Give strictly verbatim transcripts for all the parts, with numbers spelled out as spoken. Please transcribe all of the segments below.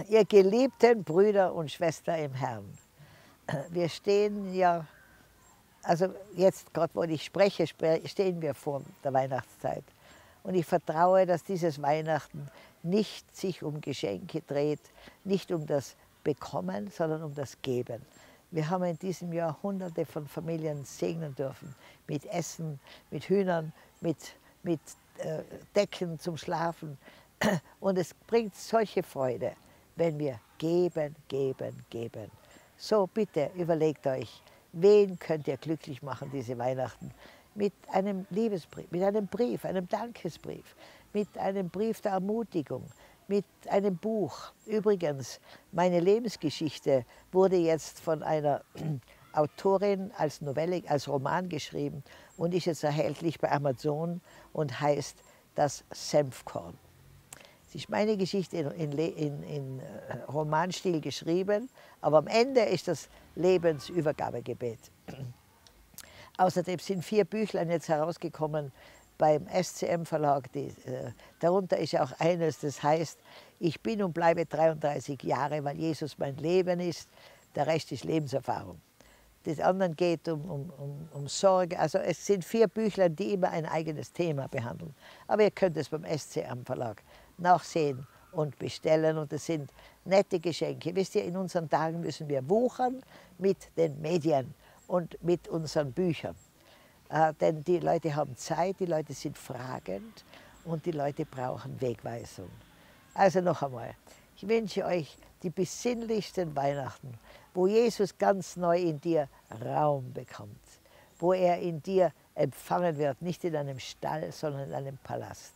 Ihr geliebten Brüder und Schwestern im Herrn, wir stehen ja, also jetzt gerade, wo ich spreche, stehen wir vor der Weihnachtszeit. Und ich vertraue, dass dieses Weihnachten nicht sich um Geschenke dreht, nicht um das Bekommen, sondern um das Geben. Wir haben in diesem Jahr Hunderte von Familien segnen dürfen, mit Essen, mit Hühnern, mit, mit äh, Decken zum Schlafen. Und es bringt solche Freude, wenn wir geben, geben, geben. So bitte überlegt euch, wen könnt ihr glücklich machen diese Weihnachten? Mit einem Liebesbrief, mit einem Brief, einem Dankesbrief, mit einem Brief der Ermutigung, mit einem Buch. Übrigens, meine Lebensgeschichte wurde jetzt von einer Autorin als Novelle, als Roman geschrieben und ist jetzt erhältlich bei Amazon und heißt Das Senfkorn. Es ist meine Geschichte in, in, in, in Romanstil geschrieben, aber am Ende ist das Lebensübergabegebet. Außerdem sind vier Büchlein jetzt herausgekommen beim S C M Verlag. Die, äh, darunter ist auch eines, das heißt, ich bin und bleibe dreiunddreißig Jahre, weil Jesus mein Leben ist, der Rest ist Lebenserfahrung. Das andere geht um, um, um, um Sorge. Also es sind vier Büchlein, die immer ein eigenes Thema behandeln. Aber ihr könnt es beim S C M Verlag nachsehen und bestellen. Und es sind nette Geschenke. Wisst ihr, in unseren Tagen müssen wir wuchern mit den Medien und mit unseren Büchern. Äh, denn die Leute haben Zeit, die Leute sind fragend und die Leute brauchen Wegweisung. Also noch einmal, ich wünsche euch die besinnlichsten Weihnachten, wo Jesus ganz neu in dir Raum bekommt, wo er in dir empfangen wird, nicht in einem Stall, sondern in einem Palast,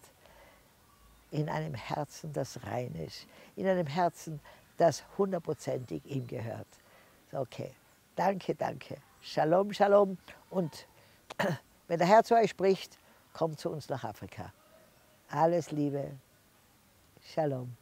in einem Herzen, das rein ist, in einem Herzen, das hundertprozentig ihm gehört. Okay, danke, danke. Shalom, Shalom. Und wenn der Herr zu euch spricht, kommt zu uns nach Afrika. Alles Liebe. Shalom.